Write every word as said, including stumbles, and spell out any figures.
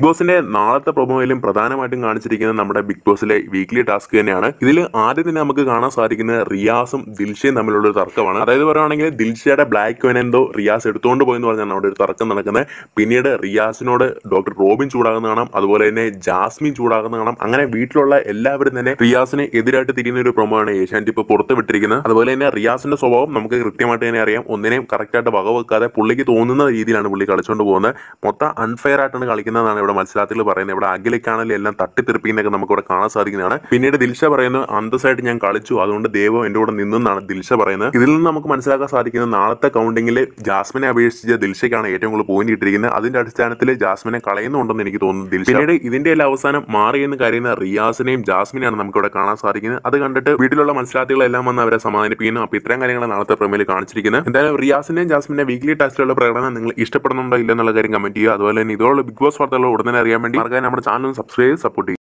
ബോസിന്റെ നാളത്തെ പ്രൊമോയിലും പ്രധാനമായിട്ടും കാണിച്ചിരിക്കുന്നത് നമ്മുടെ ബിഗ് ബോസിലെ വീക്ക്ലി ടാസ്ക് തന്നെയാണ്. ഇതിൽ ആദ്യം തന്നെ നമുക്ക് കാണാൻ സാധിക്കുന്നത് റിയാസും ദിൽഷയും തമ്മിലുള്ള ഒരു തർക്കമാണ്. അതായത് പറയുകയാണെങ്കിൽ ദിൽഷയുടെ ബ്ലാക്ക് കോയിൻ എന്തോ റിയാസ് എടുത്തുകൊണ്ട് പോയെന്ന് പറഞ്ഞാണ് അവിടെ ഒരു തർക്കം നടക്കുന്നത്. പിന്നീട് റിയാസിനോട് ഡോക്ടർ റോബിൻ ചൂടാകുന്ന കാണാം, അതുപോലെ തന്നെ ജാസ്മിൻ ചൂടാകുന്ന കാണാം. അങ്ങനെ വീട്ടിലുള്ള എല്ലാവരും തന്നെ റിയാസിന് എതിരായിട്ട് തിരിയുന്ന ഒരു പ്രൊമോ ആണ് ഏഷ്യാനെറ്റ് ഇപ്പോൾ പുറത്ത് വിട്ടിരിക്കുന്നത്. അതുപോലെ തന്നെ റിയാസിന്റെ സ്വഭാവം നമുക്ക് കൃത്യമായിട്ട് തന്നെ അറിയാം. ഒന്നിനെയും കറക്റ്റായിട്ട് വകവെക്കാതെ പുള്ളിക്ക് തോന്നുന്ന രീതിയിലാണ് പുള്ളി കളിച്ചുകൊണ്ട് പോകുന്നത്. മൊത്തം അൺഫെയർ ആയിട്ടാണ് കളിക്കുന്നതാണ് ഇവിടെ മത്സരാർത്ഥികൾ പറയുന്നത്. ഇവിടെ അഖിലേക്കാണെങ്കിൽ എല്ലാം തട്ടിത്തെറിപ്പിക്കുന്നതൊക്കെ നമുക്ക് ഇവിടെ കാണാൻ സാധിക്കുന്നതാണ്. പിന്നീട് ദിൽഷ പറയുന്നത് അന്തസ്സായിട്ട് ഞാൻ കളിച്ചു, അതുകൊണ്ട് ദൈവം എന്റെ കൂടെ നിന്നെന്നാണ് ദിൽഷ പറയുന്നത്. ഇതിൽ നിന്ന് നമുക്ക് മനസ്സിലാക്കാൻ സാധിക്കുന്നത് നാളത്തെ കൗണ്ടിങ്ങിൽ ജാസ്മിനെ അപേക്ഷിച്ച് ദിൽഷയ്ക്കാണ് ഏറ്റവും കൂടുതൽ പോയിന്റ് ഇട്ടിരിക്കുന്നത്. അതിന്റെ അടിസ്ഥാനത്തിൽ ജാസ്മിനെ കളയുന്നുണ്ടെന്ന് എനിക്ക് തോന്നുന്നു ദിൽഷ. പിന്നീട് ഇതിന്റെ എല്ലാ അവസാനം മാറിയെന്ന് കരുതുന്ന റിയാസിനെയും ജാസ്മിനെയാണ് നമുക്ക് ഇവിടെ കാണാൻ സാധിക്കുന്നത്. അത് കണ്ടിട്ട് വീട്ടിലുള്ള മത്സരാർത്ഥികളെല്ലാം വന്ന് അവരെ സമാധാനിപ്പിക്കുന്നു. അപ്പൊ ഇത്തരം കാര്യങ്ങൾ നാളത്തെ പ്രമേയിൽ കാണിച്ചിരിക്കുന്നത്. എന്തായാലും റിയാസിന്റെയും ജാസ്മിന്റെ വീക്ക്ലി ടാസ്കിലുള്ള പ്രകടനം നിങ്ങൾ ഇഷ്ടപ്പെടുന്നുണ്ടോ ഇല്ലെന്നുള്ള കാര്യം കമന്റ് ചെയ്യുക. അതുപോലെ തന്നെ ഇതോടെ ബിഗ് ബോസ് വാർത്തകൾ ഉടനെ അറിയാൻ വേണ്ടി നമ്മുടെ ചാനൽ സബ്സ്ക്രൈബ് സപ്പോർട്ട് ചെയ്യുക.